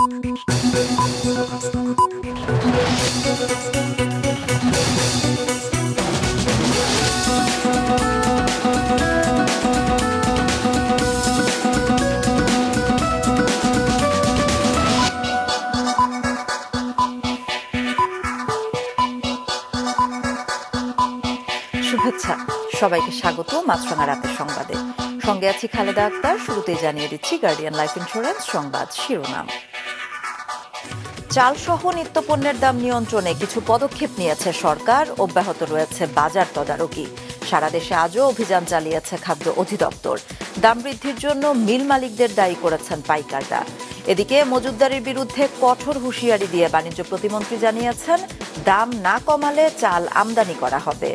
শুভেচ্ছা, সবাইকে স্বাগত মাছরাঙা রাতের সংবাদে। সঙ্গে আছি খালেদা আক্তার। শুরুতেই জানিয়ে দিচ্ছি গার্ডিয়ান লাইফ ইন্স্যুরেন্স সংবাদ শিরোনাম। চালসহ নিত্যপণ্যের দাম নিয়ন্ত্রণে কিছু পদক্ষেপ নিয়েছে সরকার, অব্যাহত রয়েছে বাজার তদারকি। সারা দেশে আজও অভিযান চালিয়েছে খাদ্য অধিদপ্তর। দাম বৃদ্ধির জন্য মিল মালিকদের দায়ী করেছেন পাইকাররা। এদিকে মজুতদারির বিরুদ্ধে কঠোর হুঁশিয়ারি দিয়ে বাণিজ্য প্রতিমন্ত্রী জানিয়েছেন, দাম না কমালে চাল আমদানি করা হবে।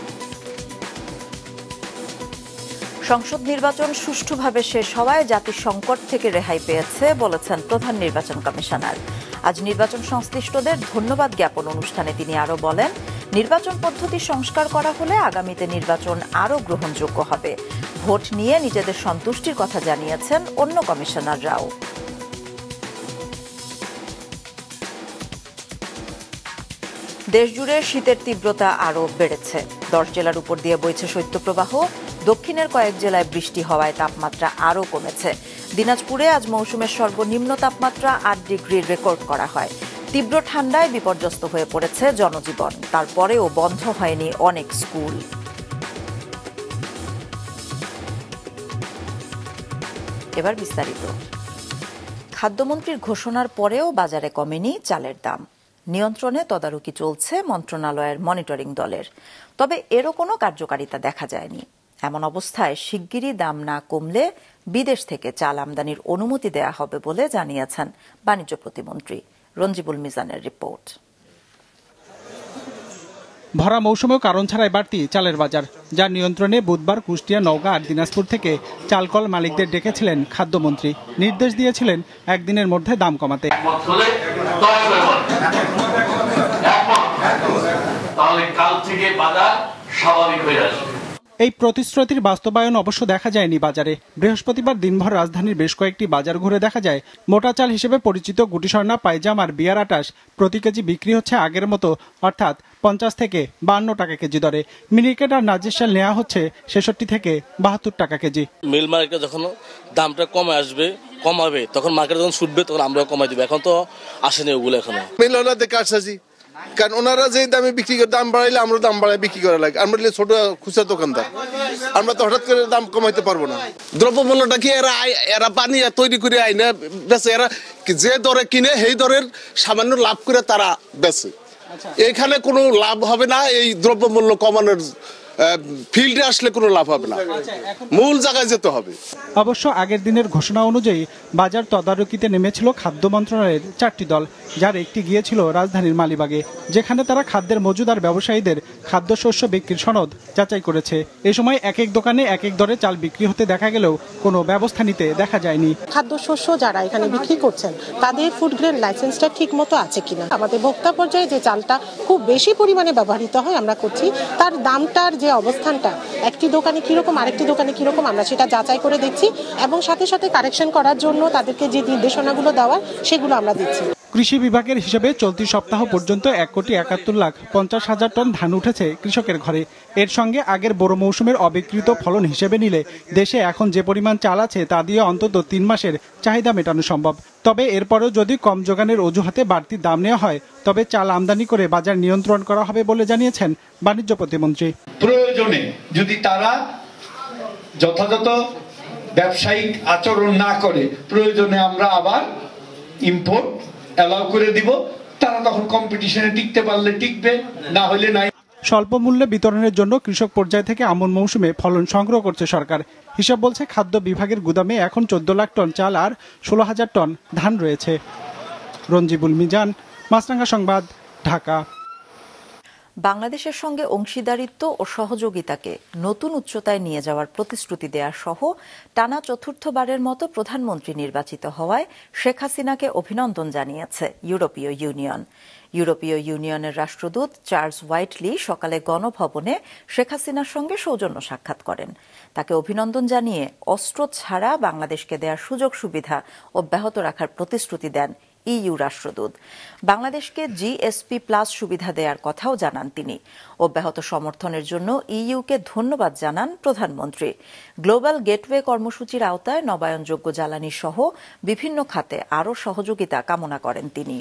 সংসদ নির্বাচন সুষ্ঠুভাবে শেষ হওয়ায় জাতি সংকট থেকে রেহাই পেয়েছে বলেছেন প্রধান নির্বাচন কমিশনার। আজ নির্বাচন সংশ্লিষ্টদের ধন্যবাদ জ্ঞাপন অনুষ্ঠানে তিনি আরও বলেন, নির্বাচন পদ্ধতি সংস্কার করা হলে আগামীতে নির্বাচন আরও গ্রহণযোগ্য হবে। ভোট নিয়ে নিজেদের সন্তুষ্টির কথা জানিয়েছেন অন্য কমিশনাররাও। দেশজুড়ে শীতের তীব্রতা আরও বেড়েছে। 10 জেলার উপর দিয়ে বইছে শৈত্যপ্রবাহ। দক্ষিণের কয়েক জেলায় বৃষ্টি হওয়ায় তাপমাত্রা আরও কমেছে। দিনাজপুরে আজ মৌসুমের সর্বনিম্ন তাপমাত্রা 8 ডিগ্রি রেকর্ড করা হয়। তীব্র ঠান্ডায় বিপর্যস্ত হয়ে পড়েছে জনজীবন। তারপরেও বন্ধ হয়নি অনেক স্কুল। এবার বিস্তারিত। খাদ্যমন্ত্রীর ঘোষণার পরেও বাজারে কমেনি চালের দাম। নিয়ন্ত্রণে তদারকি চলছে মন্ত্রণালয়ের মনিটরিং দলের, তবে এরও কোনো কার্যকারিতা দেখা যায়নি। এমন অবস্থায় শিগগিরই দাম না কমলে বিদেশ থেকে চাল আমদানির অনুমতি দেয়া হবে বলে জানিয়েছেন বাণিজ্য প্রতিমন্ত্রী। রঞ্জিবুল মিজানের রিপোর্ট। ভরা মৌসুমেও কারণ ছাড়াই বাড়তি চালের বাজার, যার নিয়ন্ত্রণে বুধবার কুষ্টিয়া, নওগাঁ আর দিনাজপুর থেকে চালকল মালিকদের ডেকেছিলেন খাদ্যমন্ত্রী। নির্দেশ দিয়েছিলেন একদিনের মধ্যে দাম কমাতে। এই প্রতিশ্রুতির বাস্তবায়ন অবশ্য দেখা যায়নি বাজারে। বৃহস্পতিবার দিনভর রাজধানীর বেশ কয়েকটি বাজার ঘুরে দেখা যায়, মোটা চাল হিসেবে পরিচিত গুটিসর্ণা, পাইজাম আর বিয়ার আটাশ প্রতি কেজি বিক্রি হচ্ছে আগের মতো, অর্থাৎ 50 থেকে 52 টাকা কেজি দরে। মিনিকেট আর নাজির চাল নেওয়া হচ্ছে 66 থেকে 72 টাকা কেজি। মিল মার্কেটে যখন দামটা কমাবে তখন মার্কেট যখন ছুটবে তখন আমরাও কমাই দিব। এখন তো আসেনি ওগুলো এখনো। মিলনাতে কারসাজি, কারণ ওনারা যে দামে বিক্রি করে, দাম বাড়াইলে আমরা দাম বাড়াই বিক্রি করা লাগে। আমরা ছোট খুচরা দোকানদার, আমরা তো হঠাৎ করে দাম কমাইতে পারবো না। দ্রব্যমূল্যটা কি এরা বানিয়ে তৈরি করে আইনে বেচে, এরা যে দরে কিনে সেই দরের সামান্য লাভ করে তারা বেচে। এখানে কোনো লাভ হবে না। এই দ্রব্যমূল্য কমানোর ফিল্ডে আসলে কোনো লাভ হবে না, মূল জায়গায় যেতে হবে। অবশ্য আগের দিনের ঘোষণা অনুযায়ী বাজার তদারকিতে নেমেছিল খাদ্য মন্ত্রণালয়ের 4টি দল, যার একটি গিয়েছিল রাজধানীর মালিবাগে, যেখানে তারা খাদ্যের মজুদার ব্যবসায়ীদের খাদ্যশস্য বিক্রির সনদ যাচাই করেছে। এ সময় এক এক দোকানে এক এক দরে চাল বিক্রি হতে দেখা গেলেও কোনো ব্যবস্থা নিতে দেখা যায়নি। খাদ্যশস্য যারা এখানে বিক্রি করছেন তাদের ফুড গ্রেড লাইসেন্সটা ঠিক মতো আছে কিনা, আমাদের ভোক্তা পর্যায়ে যে চালটা খুব বেশি পরিমাণে ব্যবহৃত হয় আমরা করছি, তার দামটার যে অবস্থানটা একটি দোকানে কিরকম আরেকটি দোকানে কিরকম আমরা সেটা যাচাই করে দেখছি, এবং সাথে সাথে কারেকশন করার জন্য তাদেরকে যে নির্দেশনাগুলো দেওয়ার সেগুলো আমরা দিচ্ছি। কৃষি বিভাগের হিসেবে চলতি সপ্তাহ পর্যন্ত 1,71,50,000 টন ধান উঠেছে কৃষকের ঘরে। এর সঙ্গে আগের বড় মৌসুমের অবিকৃত ফলন হিসেবে নিলে দেশে এখন যে পরিমাণ চাল আছে তা দিয়ে অন্তত 3 মাসের চাহিদা মেটানো সম্ভব। তবে এরপরেও যদি কম যোগানের অজুহাতে বাড়তি দাম নেওয়া হয়, তবে চাল আমদানি করে বাজার নিয়ন্ত্রণ করা হবে বলে জানিয়েছেন বাণিজ্য প্রতিমন্ত্রী। প্রয়োজনে যদি তারা যথাযথ ব্যবসায়িক আচরণ না করে, প্রয়োজনে আমরা আবার ইম্পোর্ট অ্যালাউ করে দিব। তারা তখন কম্পিটিশনে টিকতে পারলে টিকবে, না হলে নাই। স্বল্প মূল্যে বিতরণের জন্য কৃষক পর্যায় থেকে আমন মৌসুমে ফলন সংগ্রহ করছে সরকার। হিসাব বলছে খাদ্য বিভাগের গুদামে এখন 14 লাখ টন চাল আর 16,000 টন ধান রয়েছে। রঞ্জিবুল মিজান, মাছরাঙ্গা সংবাদ, ঢাকা। বাংলাদেশের সঙ্গে অংশীদারিত্ব ও সহযোগিতাকে নতুন উচ্চতায় নিয়ে যাওয়ার প্রতিশ্রুতি দেয়া সহ টানা চতুর্থবারের মতো প্রধানমন্ত্রী নির্বাচিত হওয়ায় শেখ হাসিনাকে অভিনন্দন জানিয়েছে ইউরোপীয় ইউনিয়ন। ইউরোপীয় ইউনিয়নের রাষ্ট্রদূত চার্লস হোয়াইটলি সকালে গণভবনে শেখ হাসিনার সঙ্গে সৌজন্য সাক্ষাৎ করেন। তাকে অভিনন্দন জানিয়ে অস্ত্র ছাড়া বাংলাদেশকে দেওয়ার সুযোগ সুবিধা অব্যাহত রাখার প্রতিশ্রুতি দেন ইইউ রাষ্ট্রদূত। বাংলাদেশকে জিএসপি প্লাস সুবিধা দেওয়ার কথাও জানান তিনি। অব্যাহত সমর্থনের জন্য ইইউকে ধন্যবাদ জানান প্রধানমন্ত্রী। গ্লোবাল গেটওয়ে কর্মসূচির আওতায় নবায়নযোগ্য জ্বালানি সহ বিভিন্ন খাতে আরও সহযোগিতা কামনা করেন তিনি।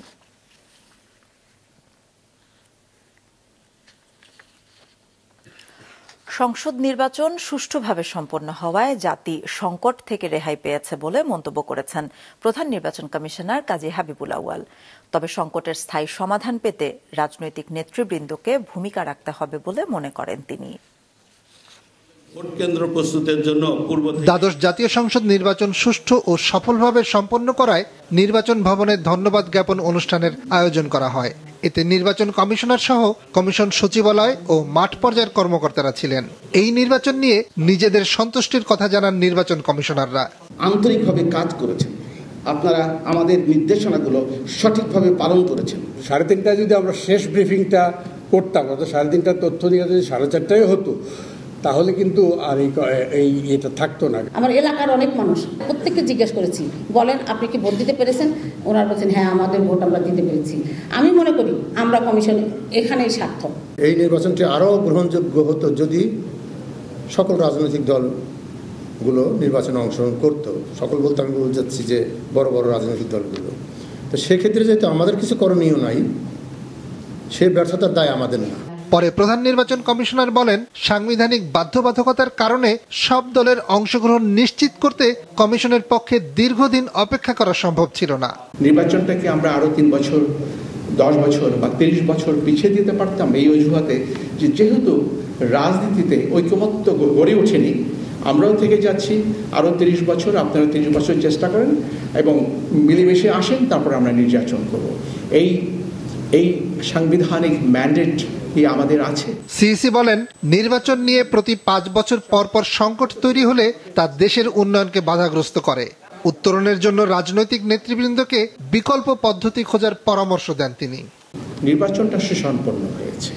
সংসদ নির্বাচন সুষ্ঠুভাবে সম্পন্ন হওয়ায় জাতি সংকট থেকে রেহাই পেয়েছে বলে মন্তব্য করেছেন প্রধান নির্বাচন কমিশনার কাজী হাবিবুল আউয়াল। তবে সংকটের স্থায়ী সমাধান পেতে রাজনৈতিক নেতৃবৃন্দকে ভূমিকা রাখতে হবে বলে মনে করেন তিনি। কেন্দ্র প্রস্তুতের জন্য দ্বাদশ জাতীয় সংসদ নির্বাচন সুষ্ঠু ও সফলভাবে সম্পন্ন করায় নির্বাচন ভবনে ধন্যবাদ জ্ঞাপন অনুষ্ঠানের আয়োজন করা হয়। এতে নির্বাচন কমিশনার সহ কমিশন সচিবালয় ও মাঠ পর্যায়ের কর্মকর্তারা ছিলেন। এই নির্বাচন নিয়ে নিজেদের সন্তুষ্টির কথা জানান নির্বাচন কমিশনাররা। আন্তরিকভাবে কাজ করেছেন, আপনারা আমাদের নির্দেশনাগুলো সঠিকভাবে পালন করেছেন। 3:30টায় যদি আমরা শেষ ব্রিফিংটা করতাম, অর্থাৎ 3:30টার তথ্য দিয়ে যদি 4:30টায় হতো, তাহলে কিন্তু আর এটা থাকতো না। আমার এলাকার অনেক মানুষ প্রত্যেককে জিজ্ঞেস করেছি, বলেন আপনি কি ভোট দিতে পেরেছেন? ওনারা বলছেন হ্যাঁ আমাদের ভোট আমরা দিতে পেরেছি। আমি মনে করি আমরা কমিশন এখানেই সার্থক। এই নির্বাচনটি আরও গ্রহণযোগ্য হতো যদি সকল রাজনৈতিক দলগুলো নির্বাচনে অংশগ্রহণ করতো। সকল বলতে আমি বলছি যে বড় বড় রাজনৈতিক দলগুলো। তো সেক্ষেত্রে যেহেতু আমাদের কিছু করণীয় নাই, সে ব্যর্থতার দায় আমাদের না। পরে প্রধান নির্বাচন কমিশনার বলেন, সাংবিধানিক বাধ্যবাধকতার কারণে সব দলের অংশগ্রহণ নিশ্চিত করতে কমিশনের পক্ষে দীর্ঘদিন অপেক্ষা করা সম্ভব ছিল না। নির্বাচনটাকে আমরা আরো 3 বছর, 10 বছর বা 30 বছর পিছিয়ে দিতে পারতাম এই অজুহাতে যে যেহেতু রাজনীতিতে ঐকমত্য গড়ে ওঠেনি, আমরাও থেকে যাচ্ছি আরো 30 বছর, আপনারা 30 বছর চেষ্টা করেন এবং মিলেমিশে আসেন, তারপর আমরা নির্বাচন করব। এই সাংবিধানিক ম্যান্ডেট আমাদের আছে। সিইসি বলেন, নির্বাচন নিয়ে প্রতি 5 বছর পর পর সংকট তৈরি হলে তা দেশের উন্নয়নকে বাধাগ্রস্ত করে। উত্তরণের জন্য রাজনৈতিক নেতৃবৃন্দকে বিকল্প পদ্ধতি খোঁজার পরামর্শ দেন তিনি। নির্বাচনটা সুসম্পন্ন হয়েছে,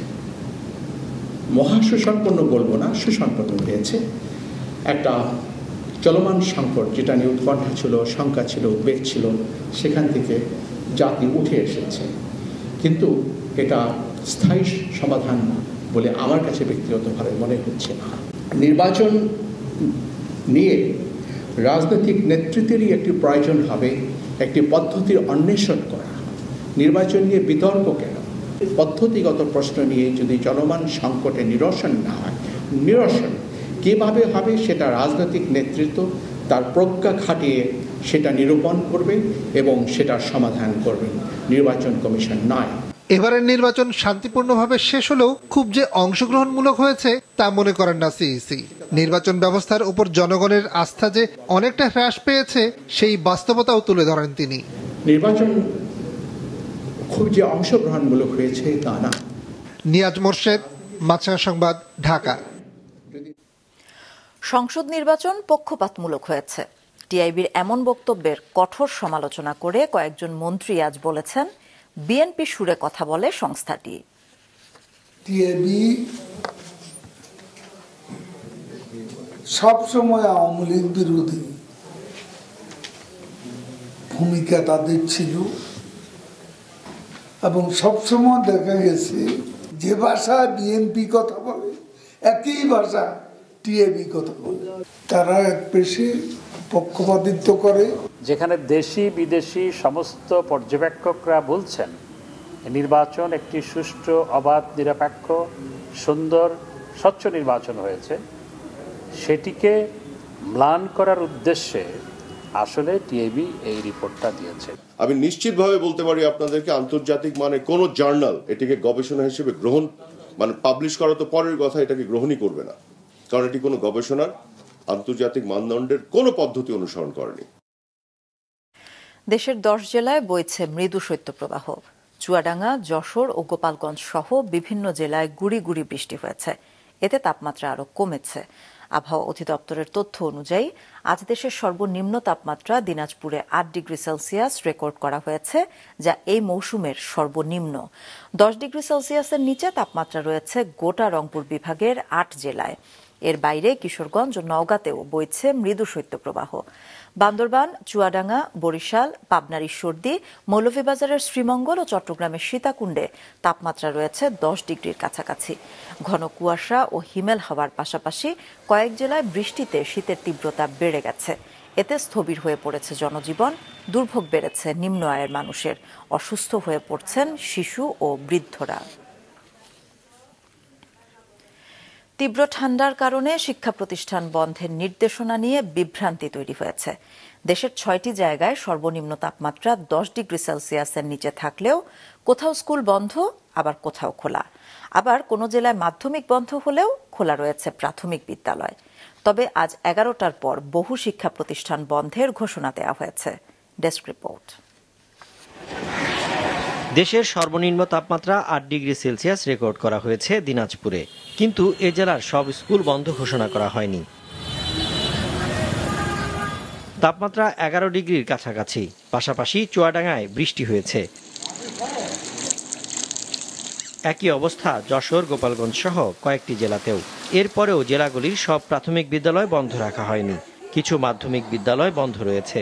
মহা সুসম্পন্ন বলবো না, সুসম্পন্ন হয়েছে। একটা চলমান সংকট যেটা নিয়ে উৎকণ্ঠা ছিল, শঙ্কা ছিল, উদ্বেগ ছিল, সেখান থেকে জাতি উঠে এসেছে। কিন্তু এটা স্থায়ী সমাধান বলে আমার কাছে ব্যক্তিগতভাবে মনে হচ্ছে না। নির্বাচন নিয়ে রাজনৈতিক নেতৃত্বেরই একটি প্রয়োজন হবে, একটি পদ্ধতির অন্বেষণ করা। নির্বাচন নিয়ে বিতর্ক কেন? পদ্ধতিগত প্রশ্ন নিয়ে যদি চলমান সংকটে নিরসন না হয়, নিরসন কীভাবে হবে সেটা রাজনৈতিক নেতৃত্ব তার প্রজ্ঞা খাটিয়ে সেটা নিরূপণ করবে এবং সেটার সমাধান করবে, নির্বাচন কমিশন নয়। এবারের নির্বাচন শান্তিপূর্ণভাবে শেষ হলেও খুব যে অংশগ্রহণমূলক হয়েছে তা মনে করেন না সিইসি। নির্বাচন ব্যবস্থার উপর জনগণের আস্থা যে অনেকটা হ্রাস পেয়েছে সেই বাস্তবতাও তুলে ধরেন তিনি। নির্বাচন খুব যে অংশগ্রহণমূলক হয়েছে তা না। নিয়াজ মোর্শেদ, মাছরাঙা সংবাদ, ঢাকা। সংসদ নির্বাচন পক্ষপাতমূলক হয়েছে, টিআইবির এমন বক্তব্যের কঠোর সমালোচনা করে কয়েকজন মন্ত্রী আজ বলেছেন, বিএনপি সুরে কথা বলে সংস্থাটি। টিআইবি সবসময় আওয়ামী লীগ বিরোধী ভূমিকা তাদের ছিল এবং সবসময় দেখা গেছে যে ভাষা বিএনপি কথা বলে একই ভাষা টিআইবি কথা বলে। তারা এক পেশে পক্ষপাতিত্ব করে। যেখানে দেশি বিদেশি সমস্ত পর্যবেক্ষকরা বলছেন নির্বাচন একটি সুষ্ঠু, অবাধ, নিরপেক্ষ, সুন্দর, স্বচ্ছ নির্বাচন হয়েছে, সেটিকে ম্লান করার উদ্দেশ্যে আসলে টিআইবি এই রিপোর্টটা দিয়েছে। আমি নিশ্চিতভাবে বলতে পারি আপনাদেরকে, আন্তর্জাতিক মানে কোন জার্নাল এটিকে গবেষণা হিসেবে পাবলিশ করা তো পরের কথা, এটাকে গ্রহণই করবে না, কারণ এটি কোনো গবেষণার আন্তর্জাতিক মানদণ্ডের কোনো পদ্ধতি অনুসরণ করেনি। দেশের 10 জেলায় বইছে মৃদু শৈত্যপ্রবাহ। চুয়াডাঙ্গা, যশোর ও গোপালগঞ্জ সহ বিভিন্ন জেলায় গুড়ি গুড়ি বৃষ্টি হয়েছে। এতে তাপমাত্রা আরও কমেছে। আবহাওয়া অধিদপ্তরের তথ্য অনুযায়ী আজ দেশের সর্বনিম্ন তাপমাত্রা দিনাজপুরে 8 ডিগ্রি সেলসিয়াস রেকর্ড করা হয়েছে, যা এই মৌসুমের সর্বনিম্ন। 10 ডিগ্রি সেলসিয়াসের নিচে তাপমাত্রা রয়েছে গোটা রংপুর বিভাগের 8 জেলায়। এর বাইরে কিশোরগঞ্জ ও নওগাঁতেও বইছে মৃদু শৈত্যপ্রবাহ। বান্দরবান, চুয়াডাঙ্গা, বরিশাল, পাবনার ঈশ্বরদী, মৌলভীবাজারের শ্রীমঙ্গল ও চট্টগ্রামের সীতাকুণ্ডে তাপমাত্রা রয়েছে 10 ডিগ্রির কাছাকাছি। ঘন কুয়াশা ও হিমেল হাওয়ার পাশাপাশি কয়েক জেলায় বৃষ্টিতে শীতের তীব্রতা বেড়ে গেছে। এতে স্থবির হয়ে পড়েছে জনজীবন, দুর্ভোগ বেড়েছে নিম্ন আয়ের মানুষের, অসুস্থ হয়ে পড়ছেন শিশু ও বৃদ্ধরা। তীব্র ঠান্ডার কারণে শিক্ষা প্রতিষ্ঠান বন্ধের নির্দেশনা নিয়ে বিভ্রান্তি তৈরি হয়েছে। দেশের 6টি জায়গায় সর্বনিম্ন তাপমাত্রা 10 ডিগ্রি সেলসিয়াসের নিচে থাকলেও কোথাও স্কুল বন্ধ, আবার কোথাও খোলা। আবার কোনো জেলায় মাধ্যমিক বন্ধ হলেও খোলা রয়েছে প্রাথমিক বিদ্যালয়। তবে আজ 11টার পর বহু শিক্ষা প্রতিষ্ঠান বন্ধের ঘোষণা দেওয়া হয়েছে। Desk report. দেশের সর্বনিম্ন তাপমাত্রা 8 ডিগ্রি সেলসিয়াস রেকর্ড করা হয়েছে দিনাজপুরে, কিন্তু এ জেলার সব স্কুল বন্ধ ঘোষণা করা হয়নি। তাপমাত্রা 11 ডিগ্রির কাছাকাছি, পাশাপাশি চুয়াডাঙ্গায় বৃষ্টি হয়েছে। একই অবস্থা যশোর, গোপালগঞ্জ সহ কয়েকটি জেলাতেও। এরপরেও জেলাগুলির সব প্রাথমিক বিদ্যালয় বন্ধ রাখা হয়নি, কিছু মাধ্যমিক বিদ্যালয় বন্ধ রয়েছে।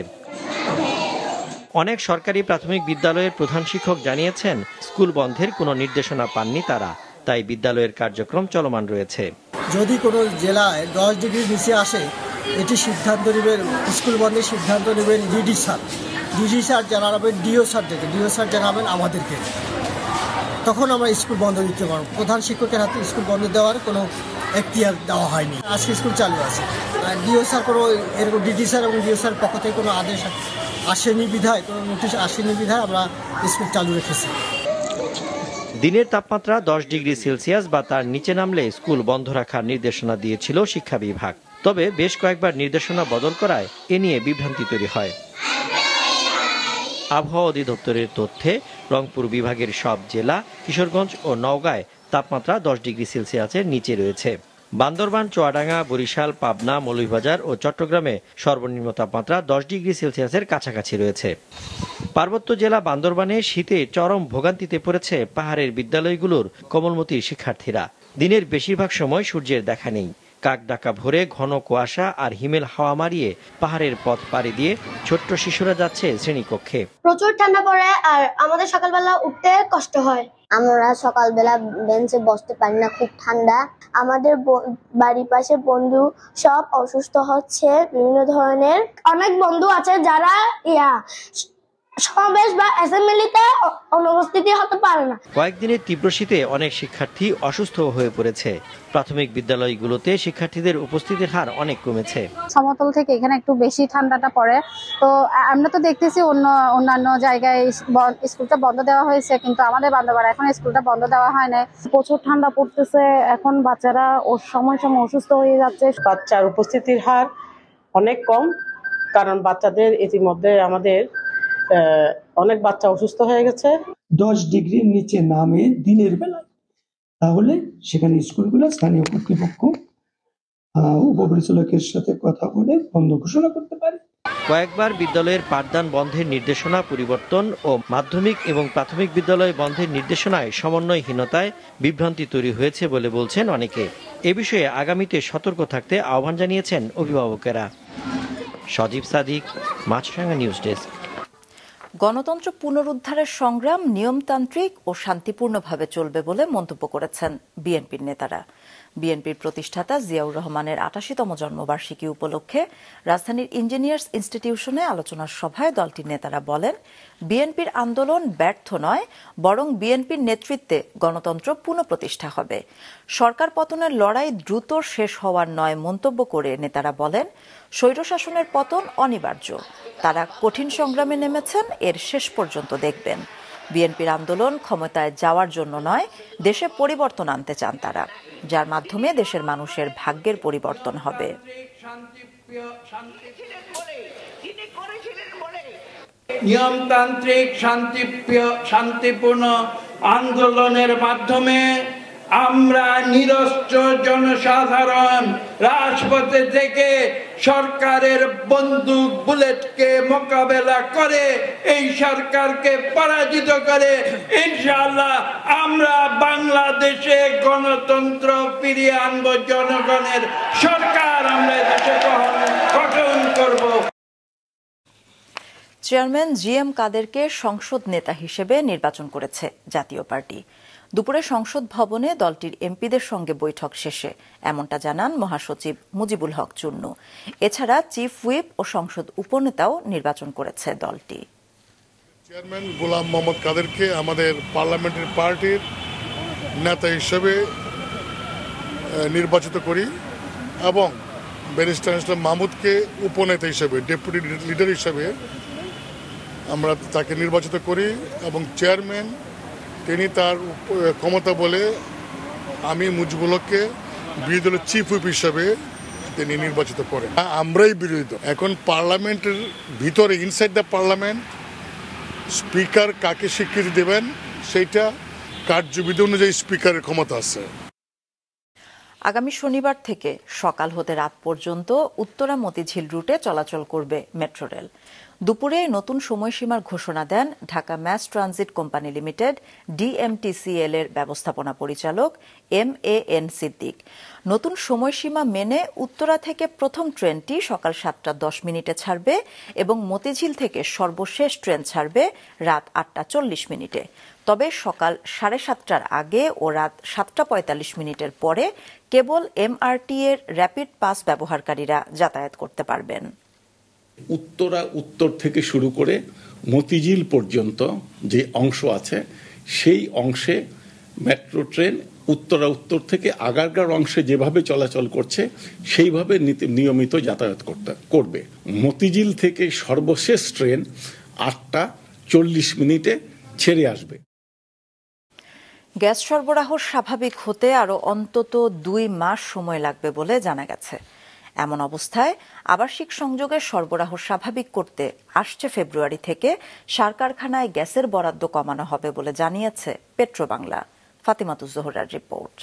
অনেক সরকারি প্রাথমিক বিদ্যালয়ের প্রধান শিক্ষক জানিয়েছেন স্কুল বন্ধের কোনো নির্দেশনা পাননি তারা, তাই বিদ্যালয়ের কার্যক্রম চলমান রয়েছে। যদি কোনো জেলায় 10 ডিগ্রির নিচে আসে, এটি সিদ্ধান্ত নেবেন, স্কুল বন্ধের সিদ্ধান্ত নেবেন ডিডি স্যার জানাবেন ডিও স্যার জানাবেন আমাদেরকে, তখন আমরা স্কুল বন্ধ দিতে পারবো। প্রধান শিক্ষকের হাতে স্কুল বন্ধ দেওয়ার কোনো এখতিয়ার দেওয়া হয়নি। আজকে স্কুল চালু আছে। ডিও স্যার কোনো এরকম ডিডি স্যার এবং ডিও স্যার পক্ষ থেকে কোনো আদেশ আসেনি বিধায়, কোনো নোটিশ আসেনি বিধায় আমরা স্কুল চালু রেখেছি। দিনের তাপমাত্রা 10 ডিগ্রি সেলসিয়াস বা তার নিচে নামলে স্কুল বন্ধ রাখার নির্দেশনা দিয়েছিল শিক্ষা বিভাগ। তবে বেশ কয়েকবার নির্দেশনা বদল করায় এ নিয়ে বিভ্রান্তি তৈরি হয়। আবহাওয়া অধিদপ্তরের তথ্যে রংপুর বিভাগের সব জেলা, কিশোরগঞ্জ ও নওগাঁয় তাপমাত্রা 10 ডিগ্রি সেলসিয়াসের নিচে রয়েছে। বান্দরবান, চুয়াডাঙ্গা, বরিশাল, পাবনা, মৌলভীবাজার ও চট্টগ্রামে সর্বনিম্ন তাপমাত্রা 10 ডিগ্রি সেলসিয়াসের কাছাকাছি রয়েছে। পার্বত্য জেলা বান্দরবানে শীতে চরম ভোগান্তিতে পড়েছে পাহাড়ের বিদ্যালয়গুলোর কোমলমতি শিক্ষার্থীরা। দিনের বেশিরভাগ সময় সূর্যের দেখা নেই। কাকডাকা ভোরে ঘন কুয়াশা আর হিমেল হাওয়া মারিয়ে পাহাড়ের পথ পাড়ি দিয়ে ছোট্ট শিশুরা যাচ্ছে শ্রেণীকক্ষে। প্রচুর ঠান্ডা পড়ে আর আমাদের সকালবেলা উঠতে কষ্ট হয়। আমরা সকালবেলা বেঞ্চে বসতে পারি না, খুব ঠান্ডা। আমাদের বাড়ির পাশে বন্ধু সব অসুস্থ হচ্ছে, বিভিন্ন ধরনের অনেক বন্ধু আছে যারা সমাবেশ বা অ্যাসেম্বলিতে অনুপস্থিত হতে পারে না। কয়েকদিনের তীব্র শীতে অনেক শিক্ষার্থী অসুস্থ হয়ে পড়েছে। প্রাথমিক বিদ্যালয়গুলোতে শিক্ষার্থীদের উপস্থিতির হার অনেক কমেছে। সমতল থেকে এখানে একটু বেশি ঠান্ডাটা পড়ে, তো আমরা তো দেখতেছি অন্যান্য জায়গায় স্কুলটা বন্ধ দেওয়া হয়েছে, কিন্তু আমাদের বান্দরবান এখন স্কুলটা বন্ধ দেওয়া হয় না। প্রচুর ঠান্ডা পড়তেছে, এখন বাচ্চারা সময় অসুস্থ হয়ে যাচ্ছে। বাচ্চার উপস্থিতির হার অনেক কম, কারণ বাচ্চাদের ইতিমধ্যে আমাদের অনেক বাচ্চা অসুস্থ হয়ে গেছে। 10 ডিগ্রির নিচে নামে দিনের বেলায়, তাহলে সেখানে স্কুলগুলো স্থানীয় কর্তৃপক্ষ উপপরিচালকের সাথে কথা বলে বন্ধ ঘোষণা করতে পারে। কয়েকবার বিদ্যালয়ের পাঠদান বন্ধের নির্দেশনা পরিবর্তন ও মাধ্যমিক এবং প্রাথমিক বিদ্যালয় বন্ধের নির্দেশনায় সমন্বয়হীনতায় বিভ্রান্তি তৈরি হয়েছে বলে বলছেন অনেকে। এ বিষয়ে আগামীতে সতর্ক থাকতে আহ্বান জানিয়েছেন অভিভাবকেরা। Sajib Sadiq, Maasranga news desk. গণতন্ত্র পুনরুদ্ধারের সংগ্রাম নিয়মতান্ত্রিক ও শান্তিপূর্ণভাবে চলবে বলে মন্তব্য করেছেন বিএনপির নেতারা। বিএনপির প্রতিষ্ঠাতা জিয়াউর রহমানের ৮৮তম জন্মবার্ষিকী উপলক্ষে রাজধানীর ইঞ্জিনিয়ার্স ইনস্টিটিউশনে আলোচনা সভায় দলটির নেতারা বলেন, বিএনপির আন্দোলন ব্যর্থ নয়, বরং বিএনপির নেতৃত্বে গণতন্ত্র পুনঃপ্রতিষ্ঠা হবে। সরকার পতনের লড়াই দ্রুত শেষ হওয়ার নয় মন্তব্য করে নেতারা বলেন, স্বৈরশাসনের পতন অনিবার্য। তারা কঠিন সংগ্রামে নেমেছেন, এর শেষ পর্যন্ত দেখবেন। বিএনপির আন্দোলন ক্ষমতায় যাওয়ার জন্য নয়, দেশে পরিবর্তন আনতে চান তারা, যার মাধ্যমে দেশের মানুষের ভাগ্যের পরিবর্তন হবে। নিয়মতান্ত্রিক শান্তিপূর্ণ আন্দোলনের মাধ্যমে আমরা নিরস্ত্র জনসাধারণ রাজপথে থেকে সরকারের বন্দুক বুলেটকে মোকাবেলা করে এই সরকারকে পরাজিত করে ইনশাআল্লাহ আমরা বাংলাদেশে গণতন্ত্র ফিরিয়ে আনবো। জনগণের সরকার আমরা দেশে গঠন করব। চেয়ারম্যান জিএম কাদেরকে সংসদ নেতা হিসেবে নির্বাচন করেছে জাতীয় পার্টি। দুপুরে সংসদ ভবনে দলটির এমপিদের সঙ্গে বৈঠক শেষে এমনটা জানান মহাসচিব মুজিবুল হক চুন্নু। এছাড়া চিফ হুইপ ও সংসদ উপনেতাও নির্বাচন করেছে দলটি। চেয়ারম্যান গোলাম মোহাম্মদ কাদেরকে আমাদের পার্লামেন্টারি পার্টির নেতা হিসেবে নির্বাচিত করি এবং ব্যারিস্টার ইসলাম মাহমুদকে উপনেতা হিসেবে, ডেপুটি লিডার হিসেবে আমরা তাকে নির্বাচিত করি এবং চেয়ারম্যান তিনি তার ক্ষমতা বলে আমি মুজিবুল হককে বিরোধী দলের চিফ হুইপ হিসেবে তিনি নির্বাচিত করেন। আমরাই বিরোধী দল। এখন পার্লামেন্টের ভিতরে, ইনসাইড দ্য পার্লামেন্ট, স্পিকার কাকে স্বীকৃতি দেবেন সেইটা কার্যবিধি অনুযায়ী স্পিকারের ক্ষমতা আছে। আগামী শনিবার থেকে সকাল হতে রাত পর্যন্ত উত্তরা মতিঝিল রুটে চলাচল করবে মেট্রো রেল। দুপুরে নতুন সময়সীমার ঘোষণা দেন Dhaka mass transit company limited DMTCL এর ব্যবস্থাপনা পরিচালক MAN সিদ্দিক। নতুন সময়সীমা মেনে উত্তরা থেকে প্রথম ট্রেনটি সকাল 7:10 ছাড়বে এবং মতিঝিল থেকে সর্বশেষ ট্রেন ছাড়বে রাত 8:40। তবে সকাল 7:30 আগে ও রাত 7:45 পরে কেবল MRT এর র্যাপিড পাস ব্যবহারকারীরা যাতায়াত করতে পারবেন। উত্তরা উত্তর থেকে শুরু করে মতিঝিল পর্যন্ত যে অংশ আছে সেই অংশে মেট্রো ট্রেন উত্তরা উত্তর থেকে আগারগাঁও অংশে যেভাবে চলাচল করছে সেইভাবে নিয়মিত যাতায়াত করবে। মতিঝিল থেকে সর্বশেষ ট্রেন 8:40 ছেড়ে আসবে। গ্যাস সরবরাহ স্বাভাবিক হতে আরও অন্তত 2 মাস সময় লাগবে বলে জানা গেছে। এমন অবস্থায় আবাসিক সংযোগের সরবরাহ স্বাভাবিক করতে আসছে ফেব্রুয়ারি থেকে সার কারখানায় গ্যাসের বরাদ্দ কমানো হবে বলে জানিয়েছে পেট্রোবাংলা। ফাতিমাতুজ জোহরার রিপোর্ট।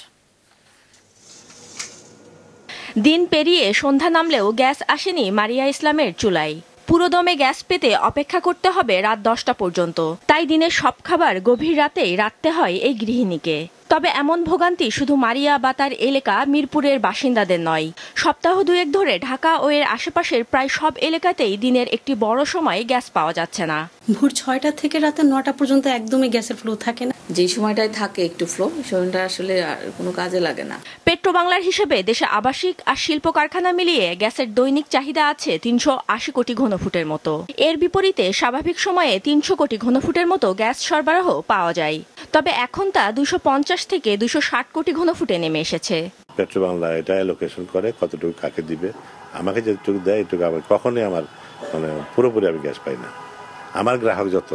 দিন পেরিয়ে সন্ধ্যা নামলেও গ্যাস আসেনি মারিয়া ইসলামের চুলায়। পুরোদমে গ্যাস পেতে অপেক্ষা করতে হবে রাত 10টা পর্যন্ত। তাই দিনের সব খাবার গভীর রাতেই রাঁধতে হয় এই গৃহিণীকে। তবে এমন ভোগান্তি শুধু মারিয়া বা তার এলাকা মিরপুরের বাসিন্দাদের নয়। সপ্তাহ 2 ধরে ঢাকা ও এর আশেপাশের প্রায় সব এলাকাতেই দিনের একটি বড় সময় গ্যাস পাওয়া যাচ্ছে না। ভোর 6টা থেকে রাতে 9টা পর্যন্ত একদমই গ্যাসের ফ্লো থাকে না। যে সময়টায় থাকে একটু ফ্লো, সময়টা আসলে আর কোনো কাজে লাগে না। পেট্রোবাংলার হিসেবে দেশে আবাসিক আর শিল্প কারখানা মিলিয়ে গ্যাসের দৈনিক চাহিদা আছে 380 কোটি ঘনফুটের মতো। এর বিপরীতে স্বাভাবিক সময়ে 300 কোটি ঘনফুটের মতো গ্যাস সরবরাহ পাওয়া যায়। তবে এখন তা 250 থেকে 260 কোটি ঘনফুটে নেমে এসেছে। পেট্রোবাংলা এটা অ্যালোকেশন করে কতটুকু কাকে দিবে, আমাকে যেটুকু দেয় এটুকু আমার কখনোই আমার পুরোপুরি আমি গ্যাস পাই না। আমার গ্রাহক যত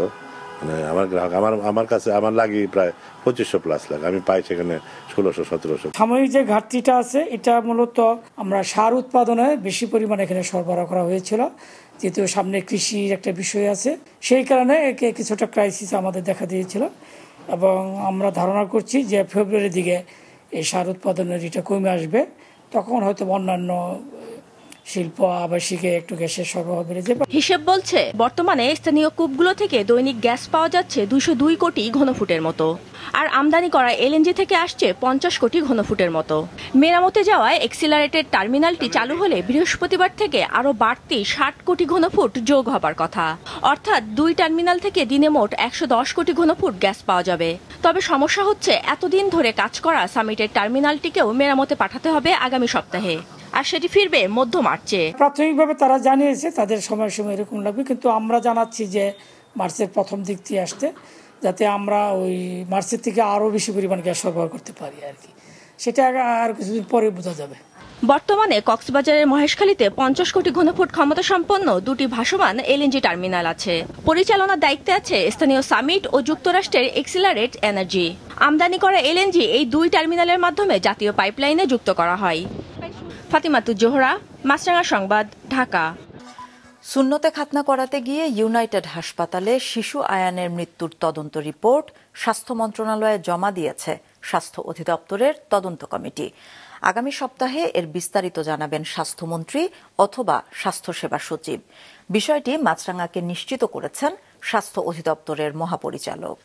আমার কাছে আমার লাগে প্রায় 2500+ লাগে, আমি পাই সেখানে 1600-1700। সাময়িক যে ঘাটতিটা আছে এটা মূলত আমরা সার উৎপাদনে বেশি পরিমাণে এখানে সরবরাহ করা হয়েছিল, যেহেতু সামনে কৃষির একটা বিষয় আছে, সেই কারণে একে কিছুটা ক্রাইসিস আমাদের দেখা দিয়েছিল এবং আমরা ধারণা করছি যে ফেব্রুয়ারির দিকে এই সার উৎপাদনের এটা কমে আসবে, তখন হয়তো অন্যান্য শিল্প আবাসিকে একটু গ্যাসের সরবরাহ বেড়ে যাবে। হিসেব বলছে বর্তমানে স্থানীয় কূপগুলো থেকে দৈনিক গ্যাস পাওয়া যাচ্ছে 202 কোটি ঘনফুটের মতো, আর আমদানি করা LNG থেকে আসছে 50 কোটি ঘনফুটের মতো। মেরামতে যাওয়ায় এক্সিলারেটেড টার্মিনালটি চালু হলে বৃহস্পতিবার থেকে আরও বাড়তি 60 কোটি ঘনফুট যোগ হবার কথা, অর্থাৎ 2 টার্মিনাল থেকে দিনে মোট 110 কোটি ঘনফুট গ্যাস পাওয়া যাবে। তবে সমস্যা হচ্ছে এতদিন ধরে কাজ করা সামিটের টার্মিনালটিকেও মেরামতে পাঠাতে হবে আগামী সপ্তাহে, আর সেটি ফিরবে মধ্য মার্চে। প্রাথমিকভাবে তারা জানিয়েছে তাদের সময়সীমা এরকম লাগবে, কিন্তু আমরা জানাচ্ছি যে মার্চের প্রথম দিক দিয়ে আসতে, যাতে আমরা ওই মার্চের থেকে আরও বেশি পরিমাণ গ্যাস সরবরাহ করতে পারি আর কি, সেটা আর কিছুদিন পরে বোঝা যাবে। বর্তমানে কক্সবাজারের মহেশখালীতে 50 কোটি ঘনফুট ক্ষমতা সম্পন্ন 2টি ভাসমান LNG টার্মিনাল আছে। পরিচালনার দায়িত্বে আছে স্থানীয় সামিট ও যুক্তরাষ্ট্রের এক্সিলারেট এনার্জি। আমদানি করা LNG এই 2 টার্মিনালের মাধ্যমে জাতীয় পাইপলাইনে যুক্ত করা হয়। ফাতিমাতুজ জোহরা, মাছরাঙা সংবাদ, ঢাকা। সুন্নতে খাতনা করাতে গিয়ে ইউনাইটেড হাসপাতালে শিশু আয়ানের মৃত্যুর তদন্ত রিপোর্ট স্বাস্থ্য মন্ত্রণালয়ে জমা দিয়েছে স্বাস্থ্য অধিদপ্তরের তদন্ত কমিটি। আগামী সপ্তাহে এর বিস্তারিত জানাবেন স্বাস্থ্যমন্ত্রী অথবা স্বাস্থ্যসেবা সচিব। বিষয়টি মাছরাঙাকে নিশ্চিত করেছেন স্বাস্থ্য অধিদপ্তরের মহাপরিচালক।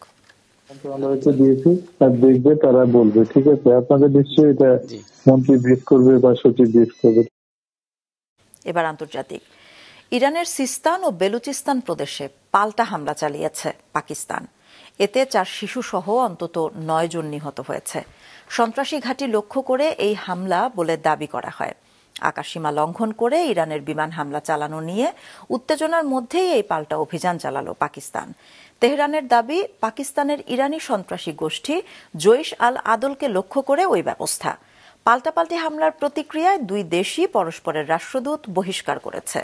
দেখবে, তারা বলবে, ঠিক আছে, আপনাদের নিশ্চয়ই এটা মন্ত্রী ব্রিফ করবে বা সচিব ব্রিফ করবে। এবার আন্তর্জাতিক। ইরানের সিস্তান ও বেলুচিস্তান প্রদেশে পাল্টা হামলা চালিয়েছে পাকিস্তান। এতে 4 শিশুসহ অন্তত 9 জন নিহত হয়েছে। সন্ত্রাসী ঘাঁটি লক্ষ্য করে এই হামলা বলে দাবি করা হয়। আকাশসীমা লঙ্ঘন করে ইরানের বিমান হামলা চালানো নিয়ে উত্তেজনার মধ্যেই এই পাল্টা অভিযান চালালো পাকিস্তান। তেহরানের দাবি, পাকিস্তানের ইরানি সন্ত্রাসী গোষ্ঠী জৈশ আল আদলকে লক্ষ্য করে ওই ব্যবস্থা। পাল্টাপাল্টি হামলার প্রতিক্রিয়ায় 2 দেশই পরস্পরের রাষ্ট্রদূত বহিষ্কার করেছে।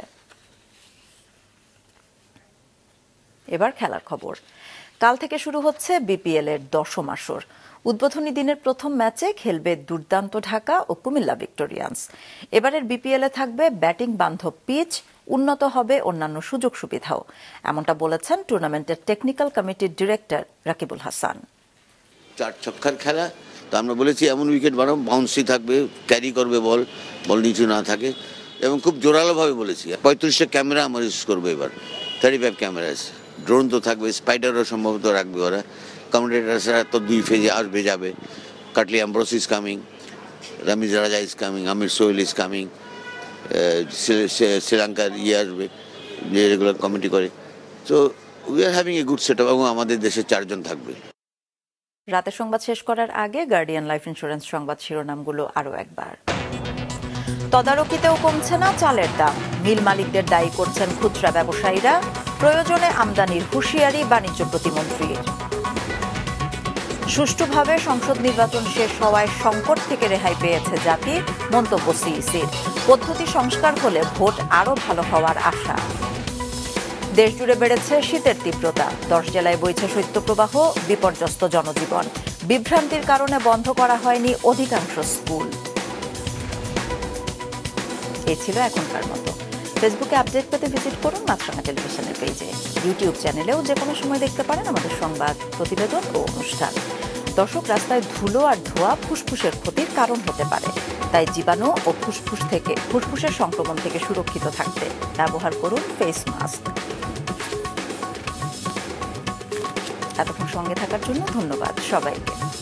এবার খেলার খবর। কাল থেকে শুরু হচ্ছে বিপিএল এর 10ম আসর। উদ্বোধনী দিনের প্রথম ম্যাচে খেলবে দুর্দান্ত ঢাকা ও কুমিল্লা ভিক্টোরিয়ান্স। এবারের বিপিএলে থাকবে ব্যাটিং বান্ধব পিচ, উন্নত হবে অন্যান্য সুযোগ সুবিধাও, এমনটা বলেছেন টুর্নামেন্টের টেকনিক্যাল কমিটির ডিরেক্টর রাকিবুল হাসান। 4 ছক্কার খেলা, তো আমরা বলেছি এমন উইকেট বানাবো, বাউন্সি থাকবে, ক্যারি করবে বল নিচু না থাকে, এবং খুব জোরালোভাবে বলেছি। 35টা ক্যামেরা আমরা ইউজ করবো এবার, 35 ক্যামেরাস, ড্রোন তো থাকবে, স্পাইডারও সম্ভবত রাখবে ওরা। কমেন্টেটার্সরা তো 2 ফেজে আসবে যাবে। Curtly Ambrose is coming, Ramiz Raja is coming, Aamir Sohail is coming, শ্রীলঙ্কার আসবে যে রেগুলার কমেন্ট্রি করে। So we are having a good set up, এবং আমাদের দেশে 4 জন থাকবে। রাতের সংবাদ শেষ করার আগে গার্ডিয়ান লাইফ ইন্স্যুরেন্স সংবাদ শিরোনামগুলো আরও একবার। তদারকিতেও কমছে না চালের দাম, মিল মালিকদের দায়ী করছেন খুচরা ব্যবসায়ীরা। প্রয়োজনে আমদানির হুঁশিয়ারি বাণিজ্য প্রতিমন্ত্রীর। সুষ্ঠুভাবে সংসদ নির্বাচন শেষ হওয়ায় সংকট থেকে রেহাই পেয়েছে জাতি, মন্তব্য সিইসির। পদ্ধতি সংস্কার হলে ভোট আরও ভালো হওয়ার আশা। দেশজুড়ে বেড়েছে শীতের তীব্রতা, 10 জেলায় বইছে শৈত্যপ্রবাহ, বিপর্যস্ত জনজীবন। বিভ্রান্তির কারণে বন্ধ করা হয়নি অধিকাংশ স্কুল। এই ছিল এখনকার মতো। ফেসবুকে আপডেট পেতে ভিজিট করুন মাছরাঙা টেলিভিশনের পেজে। ইউটিউব চ্যানেলেও যে কোনো সময় দেখতে পারেন আমাদের সংবাদ, প্রতিবেদন ও অনুষ্ঠান। দর্শক, রাস্তায় ধুলো আর ধোঁয়া ফুসফুসের ক্ষতির কারণ হতে পারে, তাই জীবাণু ও ফুসফুসের সংক্রমণ থেকে সুরক্ষিত থাকতে ব্যবহার করুন ফেস মাস্ক। এতক্ষণ সঙ্গে থাকার জন্য ধন্যবাদ সবাইকে।